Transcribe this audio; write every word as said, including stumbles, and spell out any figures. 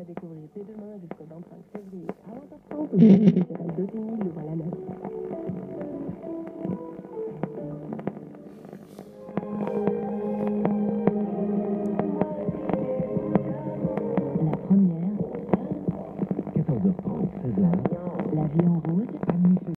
découvrir dès demain jusqu'au vingt-cinq février à vingt heures trente au Centre culturel d'Autigny, le Voilà Neuf.